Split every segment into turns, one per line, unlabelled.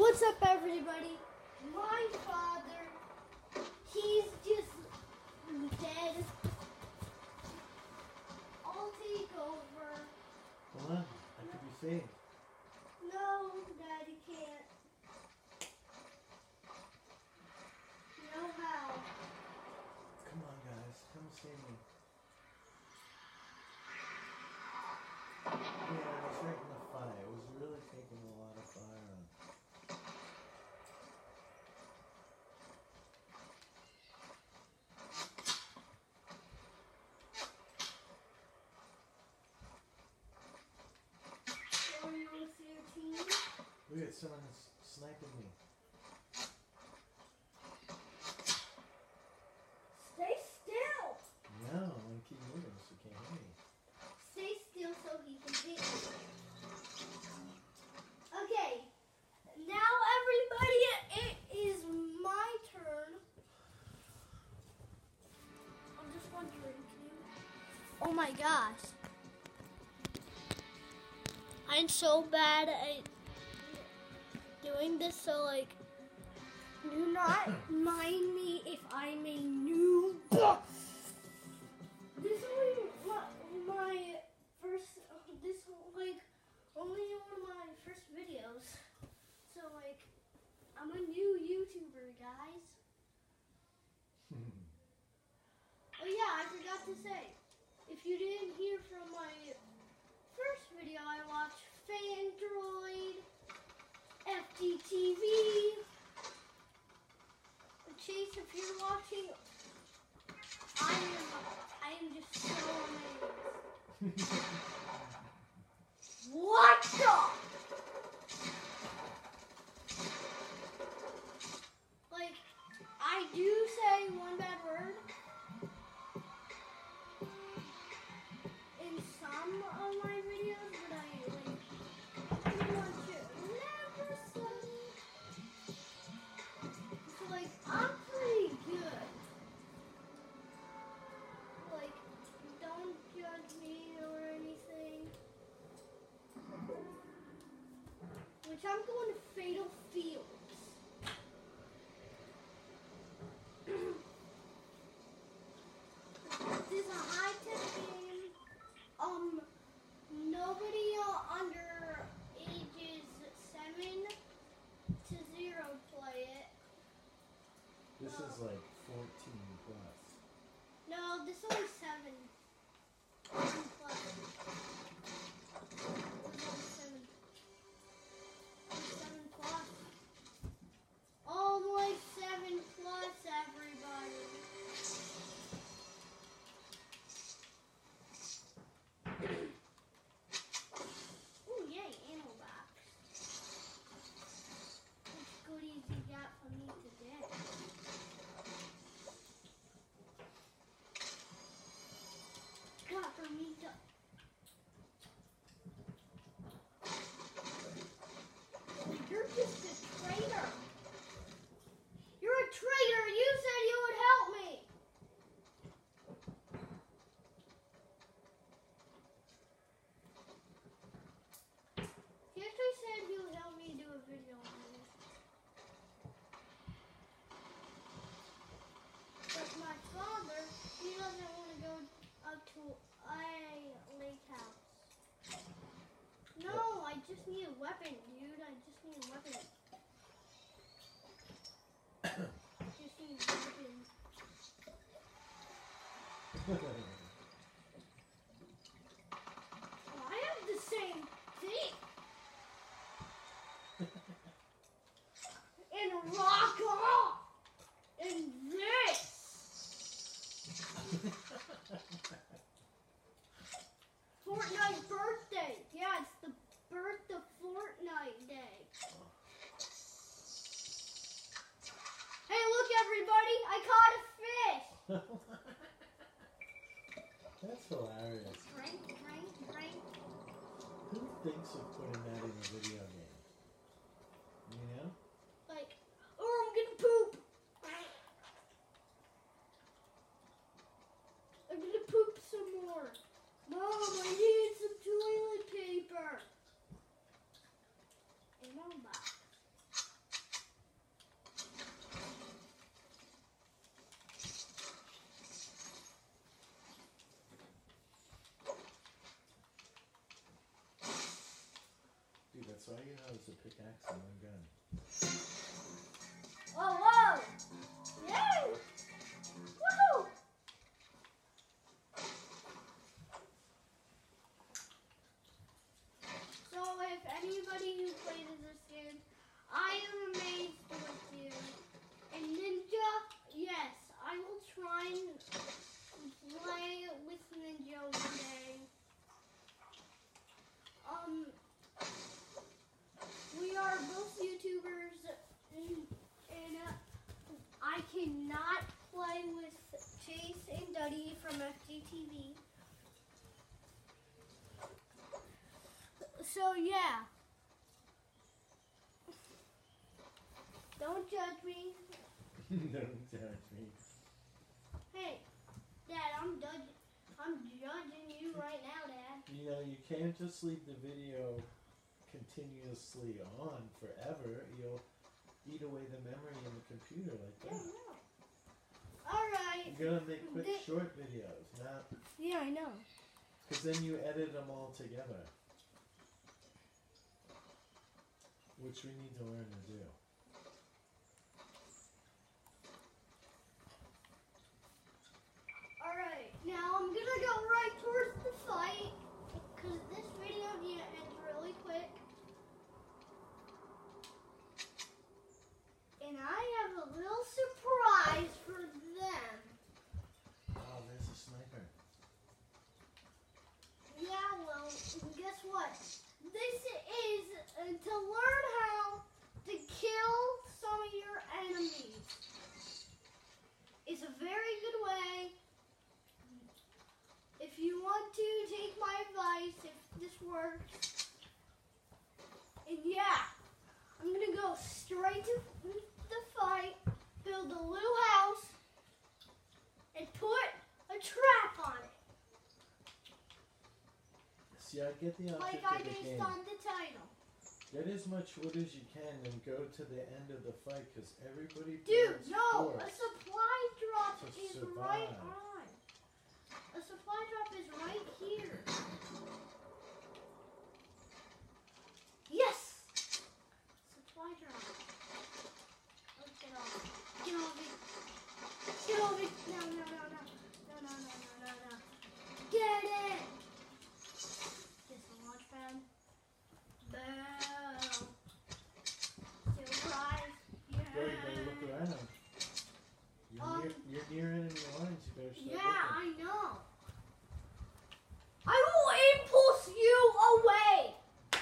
What's up, everybody? My father, he's just dead. I'll take over.
Come on, I could be saved.
No, Daddy can't. You know how?
Come on, guys, come save me. Yeah, I was right in the fire. It was really taking a lot of fire on.
Or you want to see your team?
Look at someone sniping me.
Stay still.
No, I'm gonna keep moving so you can't hit me.
Stay still so he can hit you. Okay. Now, everybody, it is my turn. I'm just wondering, can you... Oh my gosh. I'm so bad at doing this, so like, do not mind me if I'm a noob. This is my first, only one of my first videos. So like, I'm a new YouTuber, guys. Oh yeah, I forgot to say, if you didn't hear from my first video, I watched Fandroid, FDTV. Chase, if you're watching, I am just so amazed. What the? Like, I do say one bad word in some of my videos, but I pretty much never say. So like, I'm pretty good. Like, don't judge me or anything. Which I'm going to Fatal Fields. This is a high-tech game. Nobody under ages 7 to 0 play it.
This is like 14 plus.
No, this is only 7. 7 plus. This is only 7. 7 plus. Only 7 plus, everybody. Ooh, yay, ammo box. Which goodies you got for me today? Got for me to... You're just a traitor. You're a traitor. You said you would help me. He actually said he would help me do a video on this. But my father, he doesn't want to go up to a lake house. No, I just need a weapon, dude. I just need a weapon. Just need a weapon. Well, I have the same thing. And rock off. And this. Fortnite birthday. Yeah, it's the birth of Fortnite day. Hey, look, everybody! I caught a fish.
That's hilarious.
Drink, drink, drink.
Who thinks of putting that in a video game? You know?
Like, oh, I'm gonna poop.
So all you know is a pickaxe and one gun.
Whoa, whoa! Yay! Woohoo! So if anybody who plays this game, I am amazed with you. And Ninja, yes, I will try and play with Ninja one day. We are both YouTubers, and I cannot play with Chase and Duddy from FGTV. So yeah, don't judge me.
Don't judge me.
Hey, Dad, I'm judging you right now, Dad.
You know, you can't just leave the video continuously on forever. You'll eat away the memory in the computer like
Yeah,
that.
I know. All right.
You gotta make quick, short videos, not
Yeah, I know.
because then you edit them all together, which we need to learn to do.
All right, now I'm gonna go right towards the fight because this video ends really quick. And I have a little surprise for them.
Oh, there's a sniper.
Yeah, well, guess what? This is to learn how to kill some of your enemies. It's a very good way. If you want to take my advice, if this works. And yeah, I'm gonna go straight to the fight, build a little house, and put a trap on it.
See, I get the
Like
object
I
of the
based
game.
on the title.
Get as much wood as you can and go to the end of the fight because everybody
Dude,
feels
no, a
forced
supply drop
to
is
survive.
right on. A supply drop is right here. Yes! Supply drop. Let's get off. Get off it. Get off it. No, no, no, no. No, no, no, no, no, no. Get it! Get the launch pad. Boom. Surprise.
Go, you better look around. You're near enemy lines. You better start
Yeah,
looking.
I know. I will impulse you away.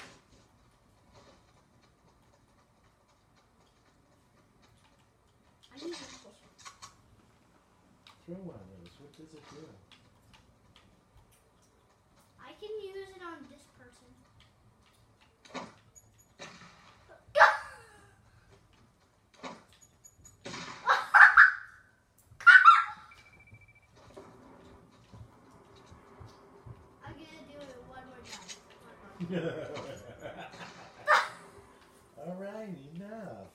I need impulse.
Throw one of those. What does it do?
I can use it on this person. I'm gonna do it one more time.
Alright, enough.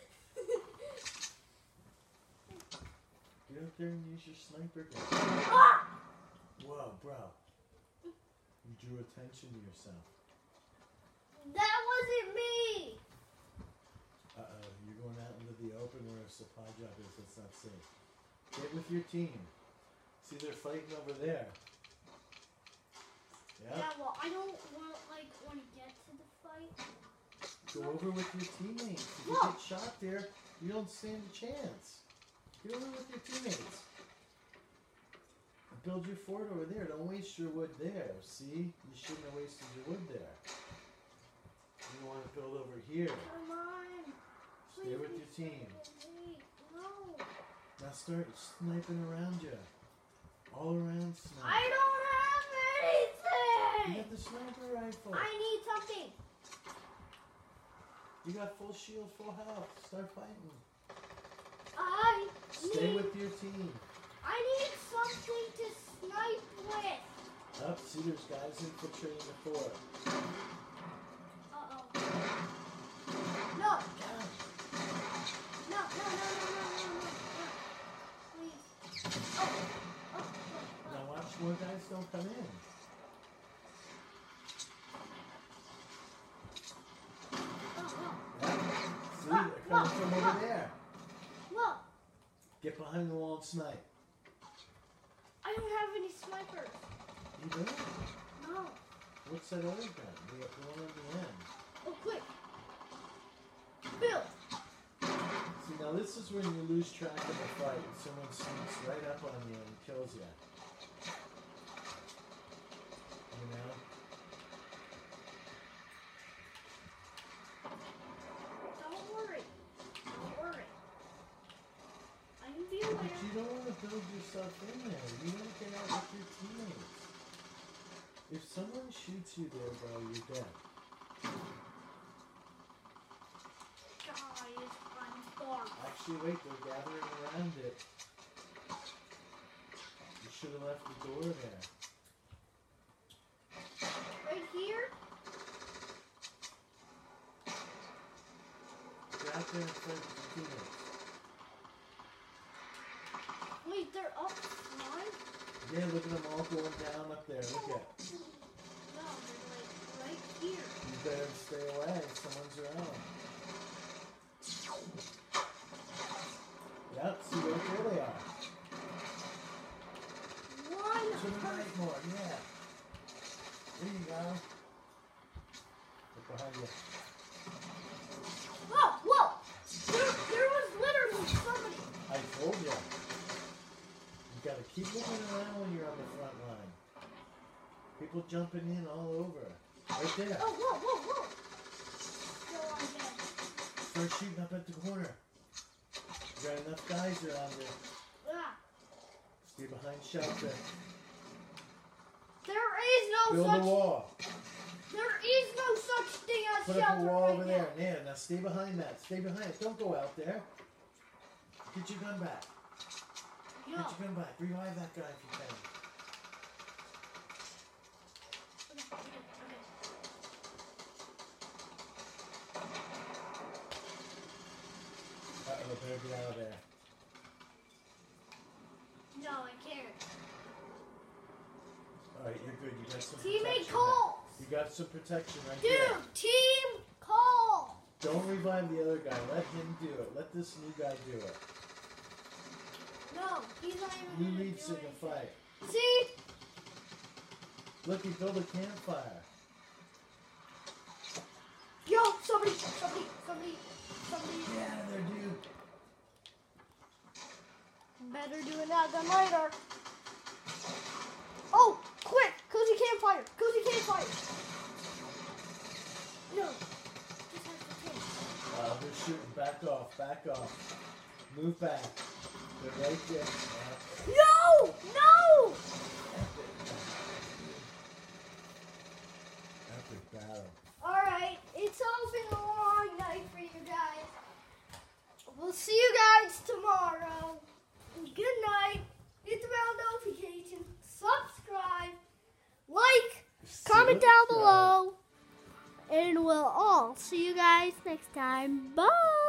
Get up there and use your sniper gun. Whoa, bro. You drew attention to yourself.
That wasn't me.
Uh-oh, you're going out into the open where a supply drop is. That's not safe. Get with your team. See, they're fighting over there. Yeah?
Yeah, well, I don't want when to get to the fight.
Go over with your teammates. If you
Whoa.
get shot there, you don't stand a chance. Get over with your teammates. Build your fort over there. Don't waste your wood there. See? You shouldn't have wasted your wood there. You want to build over here.
Come on.
Stay with your team.
Wait, no.
Now start sniping around you. All around snipe.
I don't have
You
anything.
got the sniper rifle.
I need something.
You got full shield, full health. Start fighting.
I
Stay with your team.
need something to snipe with.
Up, see there's guys infiltrating the fort.
Uh-oh. No.
Down.
No. Please. Oh.
Now watch more guys don't come in. there.
Look,
Get behind the wall and snipe.
I don't have any snipers.
You don't?
No.
What's that other gun? The one on the end.
Oh, quick. Build.
See, now this is when you lose track of the fight and someone sneaks right up on you and kills you. You know?
Don't worry. Don't worry. I'm the
But
aware.
you don't want to build yourself in there. You want to get out with your teammates. If someone shoots you there, bro, you're dead.
Guys, I'm dark.
Actually, wait, they're gathering around it. You should have left the door there.
Right here?
Get out there and fight with your teammates.
Wait, they're up front?
Yeah, look at them all going down up there. Look at.
No, they're like right here.
You better stay away. Someone's around. Yep, see right there they are.
One
To the
person.
right more, yeah. There you go. Look behind you.
Whoa, whoa! There was literally somebody.
I told you. You gotta keep looking around when you're on the front line. People jumping in all over. Right there.
Oh, whoa, whoa, whoa! Still on dead.
Start shooting up at the corner. You got enough guys around there.
Ah,
Stay behind shelter.
there is no
Build a
such.
wall.
There is no such thing as
Put
shelter
up a wall
right
over
now.
there. Yeah, now stay behind that. Stay behind it. Don't go out there. Get your gun back.
No.
Get your gun back. Revive that guy if you can. Uh-oh, better get out of there.
No, I can't.
Alright, you're good. You got some
Teammate
protection
calls.
there. You got some protection right
Dude,
there.
team call.
Don't revive the other guy. Let him do it. Let this new guy do it.
No, he's not even
You
gonna
lead
do
signal
anything.
fight.
See?
Look, he built a campfire.
Yo, somebody.
Get out of there, dude.
Better do it now than later. Oh, quick! Cozy campfire! No. Just have to take.
They're shooting. Back off. Back off. Move back. They're right there.
No! No!
Epic battle.
Alright, it's all been a long night for you guys. We'll see you guys tomorrow. Good night. Hit the bell notification. Subscribe. Like. Comment down below. And we'll all see you guys next time. Bye.